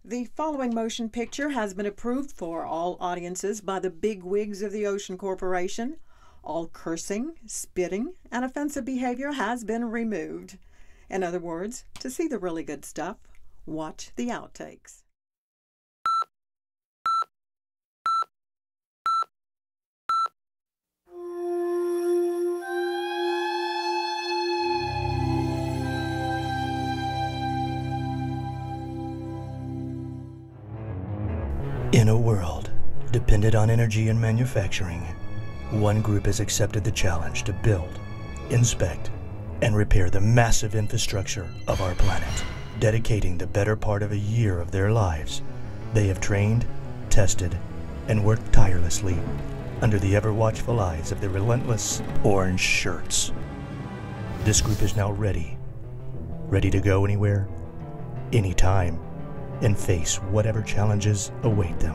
The following motion picture has been approved for all audiences by the bigwigs of the Ocean Corporation. All cursing, spitting, and offensive behavior has been removed. In other words, to see the really good stuff, watch the outtakes. In a world dependent on energy and manufacturing, one group has accepted the challenge to build, inspect, and repair the massive infrastructure of our planet. Dedicating the better part of a year of their lives, they have trained, tested, and worked tirelessly under the ever-watchful eyes of the relentless orange shirts. This group is now ready to go anywhere, anytime, and face whatever challenges await them.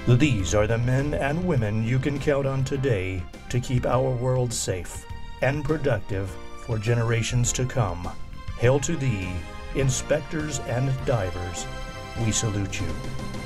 These are the men and women you can count on today to keep our world safe and productive for generations to come. Hail to thee, inspectors and divers. We salute you.